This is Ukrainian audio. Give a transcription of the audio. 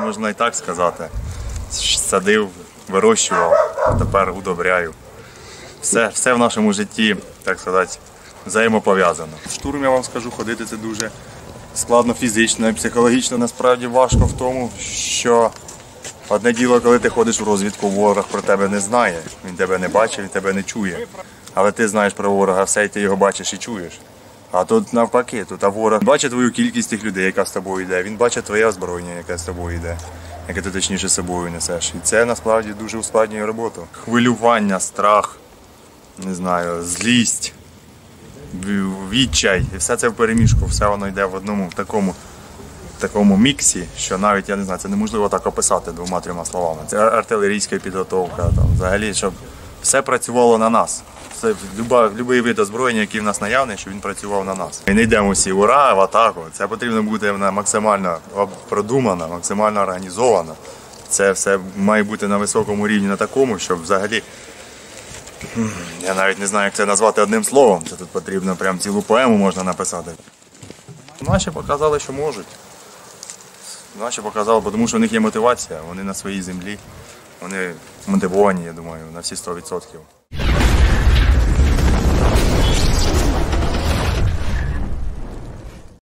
можна і так сказати. Садив, вирощував, а тепер удобряю. Все в нашому житті, так сказати, взаємопов'язано. В штурм, я вам скажу, ходити це дуже складно фізично і психологічно. Насправді важко в тому, що одне діло, коли ти ходиш в розвідку, ворог про тебе не знає, він тебе не бачить, він тебе не чує. Але ти знаєш про ворога все, і ти його бачиш і чуєш. А тут навпаки, тут ворог бачить твою кількість тих людей, яка з тобою йде, він бачить твоє озброєння, яке з тобою йде, яке ти точніше з собою несеш. І це насправді дуже ускладнює роботу. Хвилювання, страх, не знаю, злість, відчай. І все це вперемішку, все воно йде в одному такому міксі, що навіть, я не знаю, це неможливо так описати 2-3 словами. Це артилерійська підготовка, взагалі, щоб все працювало на нас. Будь-який вид озброєння, який в нас наявний, щоб він працював на нас. І не йдемо всі ура в атаку. Це потрібно бути максимально продумано, максимально організовано. Це все має бути на високому рівні, на такому, щоб взагалі, я навіть не знаю, як це назвати одним словом. Це тут потрібно прям цілу поему можна написати. Наші показали, що можуть. Наші показали, тому що в них є мотивація, вони на своїй землі. Вони мотивовані, я думаю, на всі 100%.